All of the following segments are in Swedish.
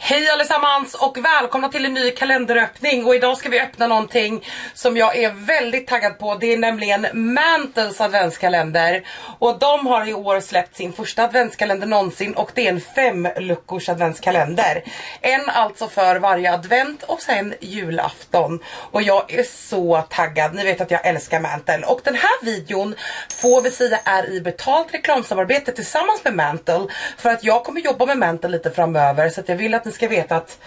Hej allesammans och välkomna till en ny kalenderöppning. Och idag ska vi öppna någonting som jag är väldigt taggad på. Det är nämligen Mantles adventskalender. Och de har i år släppt sin första adventskalender någonsin. Och det är en 5-luckors adventskalender. En alltså för varje advent och sen julafton. Och jag är så taggad. Ni vet att jag älskar Mantle. Och den här videon får vi säga är i betalt reklamsamarbete tillsammans med Mantle. För att jag kommer jobba med Mantle lite framöver. Så att jag vill att ni ska veta att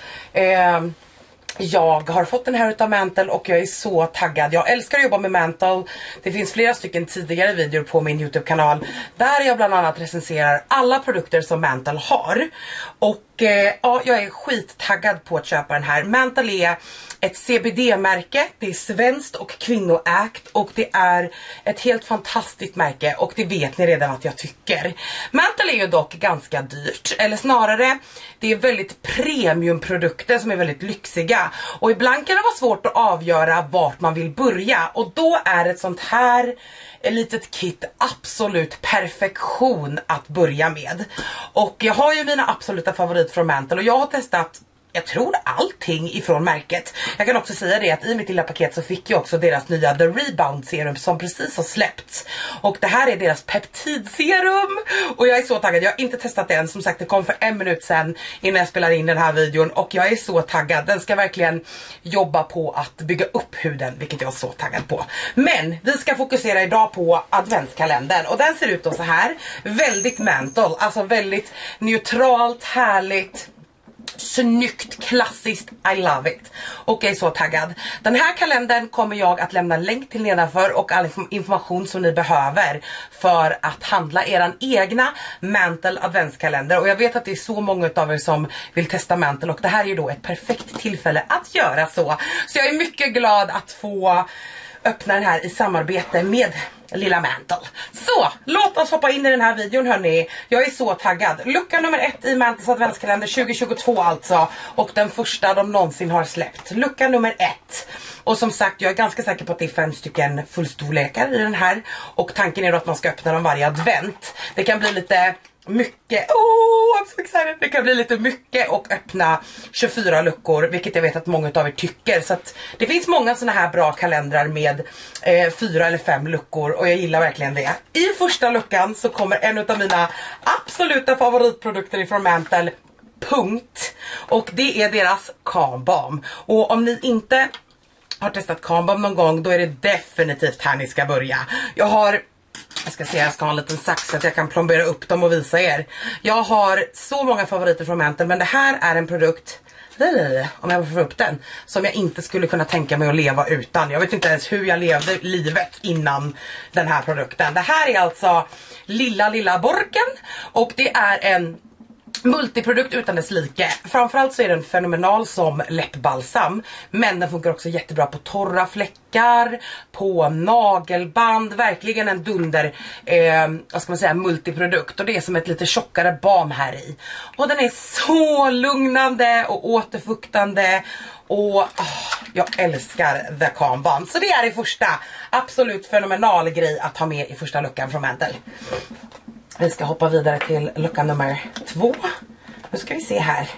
jag har fått den här utav Mantle och jag är så taggad. Jag älskar att jobba med Mantle. Det finns flera stycken tidigare videor på min YouTube-kanal där jag bland annat recenserar alla produkter som Mantle har. Och ja, jag är skittaggad på att köpa den här. Mantle är ett CBD-märke, det är svenskt och kvinnoägt och det är ett helt fantastiskt märke och det vet ni redan att jag tycker. Mantle är ju dock ganska dyrt, eller snarare det är väldigt premiumprodukter som är väldigt lyxiga och ibland kan det vara svårt att avgöra vart man vill börja och då är ett sånt här ett litet kit absolut perfektion att börja med. Och jag har ju mina absoluta favoriter från Mantle och jag har testat, jag tror allting ifrån märket. Jag kan också säga det att i mitt lilla paket så fick jag också deras nya The Rebound serum som precis har släppts. Och det här är deras peptidserum. Och jag är så taggad, jag har inte testat den. Som sagt, det kom för 1 minut sedan innan jag spelade in den här videon. Och jag är så taggad, den ska verkligen jobba på att bygga upp huden, vilket jag är så taggad på. Men vi ska fokusera idag på adventskalendern. Och den ser ut då så här, väldigt Mantle, alltså väldigt neutralt, härligt, snyggt, klassiskt, I love it. Och jag är så taggad. Den här kalendern kommer jag att lämna länk till nedanför och all information som ni behöver för att handla eran egna Mantle adventskalender. Och jag vet att det är så många av er som vill testa Mantle och det här är ju då ett perfekt tillfälle att göra så. Så jag är mycket glad att få öppna den här i samarbete med lilla Mantle. Så, låt oss hoppa in i den här videon hörni. Jag är så taggad. Lucka nummer 1 i Mantles adventskalender 2022 alltså. Och den första de någonsin har släppt. Lucka nummer 1. Och som sagt, jag är ganska säker på att det är 5 stycken fullstorlekar i den här. Och tanken är då att man ska öppna dem varje advent. Det kan bli lite mycket, I'm so excited. Det kan bli lite mycket och öppna 24 luckor, vilket jag vet att många av er tycker. Så att det finns många såna här bra kalendrar med 4 eller 5 luckor och jag gillar verkligen det. I första luckan så kommer en av mina absoluta favoritprodukter ifrån Mantle, Punkt. Och det är deras Calm Balm. Och om ni inte har testat Calm Balm någon gång, då är det definitivt här ni ska börja. Jag ska se, jag ska ha en liten sax så att jag kan plombera upp dem och visa er. Jag har så många favoriter från Mantle, men det här är en produkt, om jag får upp den, som jag inte skulle kunna tänka mig att leva utan. Jag vet inte ens hur jag levde livet innan den här produkten. Det här är alltså lilla burken och det är en multiprodukt utan dess like. Framförallt så är den fenomenal som läppbalsam, men den funkar också jättebra på torra fläckar, på nagelband, verkligen en dunder vad ska man säga, multiprodukt. Och det är som ett lite tjockare balm här i. Och den är så lugnande och återfuktande och jag älskar The Calm Balm. Så det är det första, absolut fenomenal grej att ha med i första luckan från Mantle. Vi ska hoppa vidare till lucka nummer 2. Nu ska vi se här.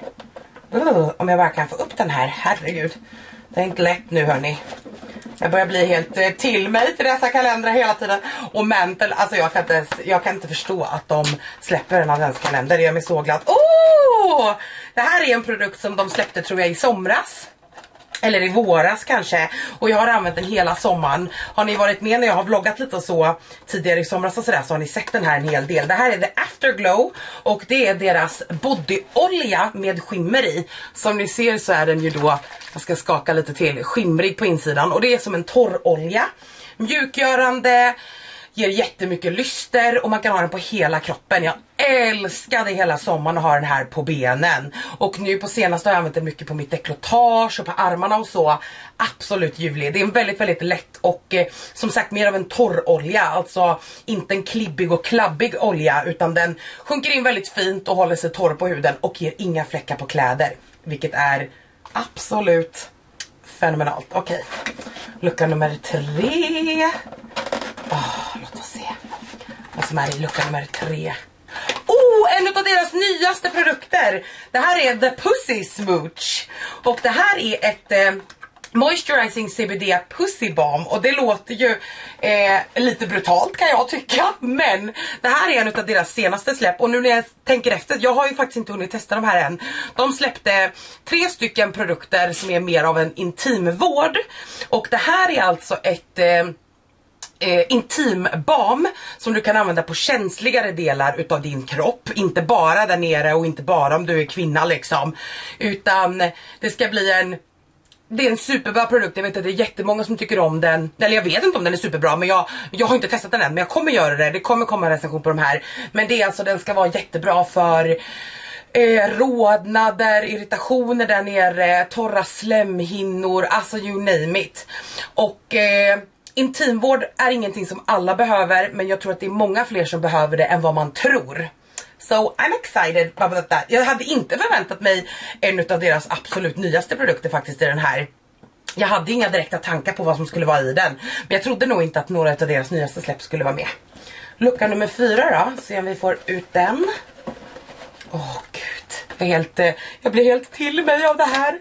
Om jag bara kan få upp den här. Herregud. Det är inte lätt nu hörni. Jag börjar bli helt till mig till dessa kalendrar hela tiden. Och Mantle, alltså jag kan inte förstå att de släpper en adventskalender. Det gör mig så glad. Det här är en produkt som de släppte tror jag i somras. Eller i våras kanske. Och jag har använt den hela sommaren. Har ni varit med när jag har vloggat lite och så tidigare i somras och sådär, så har ni sett den här en hel del. Det här är The Afterglow och det är deras bodyolja med skimmer i. Som ni ser så är den ju då, jag ska skaka lite till, skimrig på insidan. Och det är som en torrolja. Mjukgörande, ger jättemycket lyster och man kan ha den på hela kroppen. Jag älskade hela sommaren att ha den här på benen. Och nu på senaste har jag använt den mycket på mitt dekolletage och på armarna och så. Absolut ljuvlig. Det är en väldigt, väldigt lätt och som sagt mer av en torrolja. Alltså inte en klibbig och klabbig olja, utan den sjunker in väldigt fint och håller sig torr på huden och ger inga fläckar på kläder. Vilket är absolut fenomenalt. Okej, lucka nummer 3. Låt oss se vad som är i lucka nummer 3. en av deras nyaste produkter. Det här är The Pussy Smooch. Och det här är ett Moisturizing CBD Pussy Balm. Och det låter ju lite brutalt kan jag tycka. Men det här är en av deras senaste släpp. Och nu när jag tänker efter, jag har ju faktiskt inte hunnit testa de här än. De släppte 3 stycken produkter som är mer av en intimvård. Och det här är alltså ett intimbalm som du kan använda på känsligare delar utav din kropp. Inte bara där nere och inte bara om du är kvinna liksom. Utan det ska bli det är en superbra produkt. Jag vet att det är jättemånga som tycker om den. Eller jag vet inte om den är superbra, men jag har inte testat den än. Men jag kommer göra det. Det kommer komma en recension på de här. Men det är alltså, den ska vara jättebra för rodnader, irritationer där nere, torra slemhinnor, alltså you name it. Och intimvård är ingenting som alla behöver, men jag tror att det är många fler som behöver det än vad man tror. So I'm excited about that. Jag hade inte förväntat mig en av deras absolut nyaste produkter faktiskt i den här. Jag hade inga direkta tankar på vad som skulle vara i den. Men jag trodde nog inte att några av deras nyaste släpp skulle vara med. Lucka nummer 4 då. Se om vi får ut den. Åh gud. Jag blir helt till mig av det här.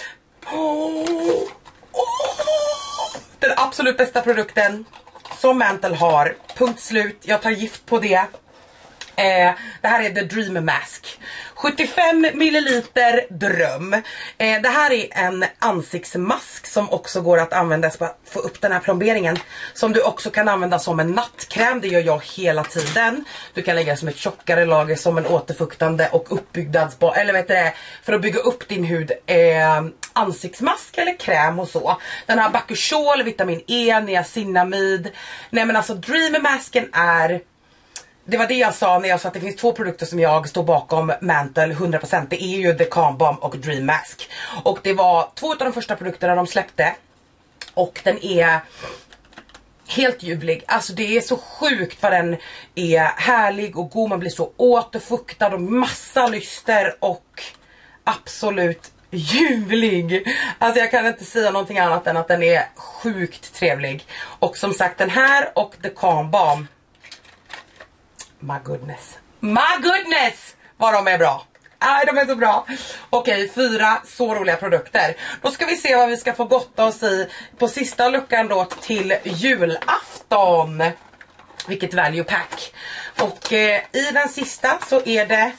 Den absolut bästa produkten som Mantle har. Punkt slut. Jag tar gift på det. Det här är The Dream Mask. 75 milliliter dröm. Det här är en ansiktsmask som också går att använda för att få upp den här plomberingen. Som du också kan använda som en nattkräm. Det gör jag hela tiden. Du kan lägga som ett tjockare lager som en återfuktande och uppbyggnadsbar. Eller vet du det, för att bygga upp din hud. Ansiktsmask eller kräm och så. Den har bakuchiol, vitamin E, niacinamid. Nej men alltså Dream Masken är... Det var det jag sa när jag sa att det finns 2 produkter som jag står bakom Mantle 100%. Det är ju The Calm Balm och Dream Mask. Och det var 2 av de första produkterna de släppte. Och den är helt ljuvlig. Alltså det är så sjukt vad den är härlig och god. Man blir så återfuktad och massa lyster och absolut ljuvlig. Alltså jag kan inte säga någonting annat än att den är sjukt trevlig. Och som sagt den här och The Calm Balm. My goodness. My goodness! Vad de är bra. Nej, de är så bra. Okej, 4 så roliga produkter. Då ska vi se vad vi ska få gotta oss i på sista luckan då till julafton. Vilket value pack. Och i den sista så är det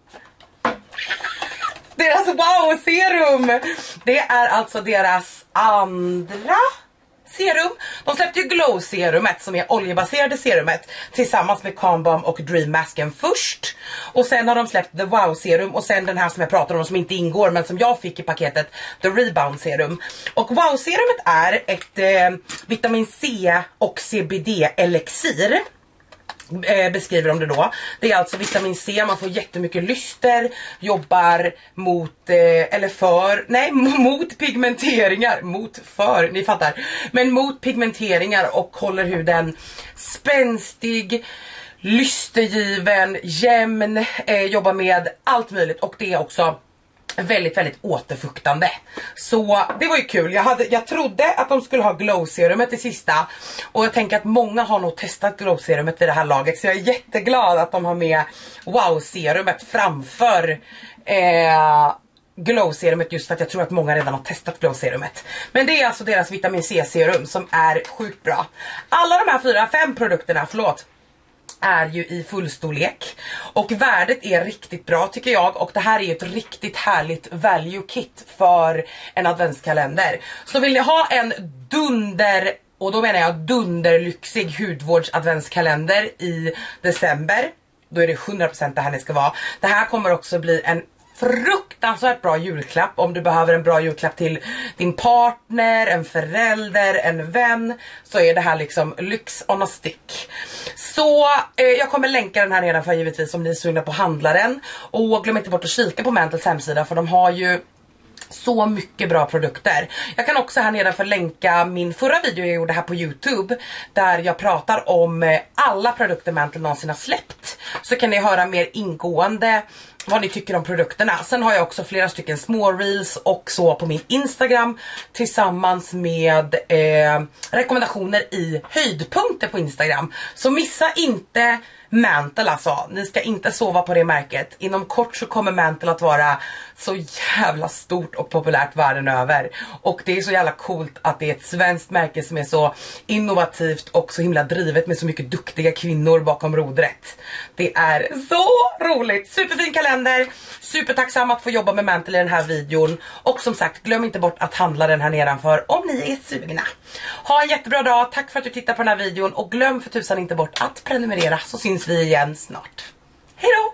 deras wow serum. Det är alltså deras andra serum. De släppte ju Glow serumet som är oljebaserade serumet tillsammans med Calm Balm och Dream Masken först. Och sen har de släppt The Wow serum och sen den här som jag pratar om som inte ingår men som jag fick i paketet, The Rebound serum. Och Wow serumet är ett vitamin C och CBD elixir. Beskriver de det då. Det är alltså vitamin C, man får jättemycket lyster, jobbar mot mot pigmenteringar, ni fattar, men mot pigmenteringar och håller huden spänstig, lystergiven, jämn, jobbar med allt möjligt och det är också väldigt återfuktande. Så det var ju kul. Jag trodde att de skulle ha glow serumet i sista. Och jag tänker att många har nog testat glow serumet vid det här laget. Så jag är jätteglad att de har med wow serumet framför glow serumet. Just för att jag tror att många redan har testat glow serumet. Men det är alltså deras vitamin C serum som är sjukt bra. Alla de här 5 produkterna, är ju i fullstorlek och värdet är riktigt bra tycker jag och det här är ett riktigt härligt value kit för en adventskalender. Så vill ni ha en och då menar jag dunderlyxig hudvårds adventskalender i december, då är det 100% det här ni ska vara. Det här kommer också bli en fruktansvärt bra julklapp om du behöver en bra julklapp till din partner, en förälder, en vän, så är det här liksom lyx on a stick. Så jag kommer länka den här nedanför givetvis om ni är sugna på handlaren. Och glöm inte bort att kika på Mantles hemsida för de har ju så mycket bra produkter. Jag kan också här nedanför länka min förra video jag gjorde här på YouTube där jag pratar om alla produkter Mantle någonsin har släppt. Så kan ni höra mer ingående vad ni tycker om produkterna. Sen har jag också flera stycken små reels och så på min Instagram tillsammans med rekommendationer i höjdpunkter på Instagram. Så missa inte Mantle alltså, ni ska inte sova på det märket. Inom kort så kommer Mantle att vara så jävla stort och populärt världen över. Och det är så jävla coolt att det är ett svenskt märke som är så innovativt och så himla drivet med så mycket duktiga kvinnor bakom rodret. Det är så roligt. Superfin kalender. Supertacksam att få jobba med Mantle i den här videon. Och som sagt, glöm inte bort att handla den här nedanför om ni är sugna. Ha en jättebra dag. Tack för att du tittar på den här videon. Och glöm för tusan inte bort att prenumerera, så syns vi igen snart. Hej då!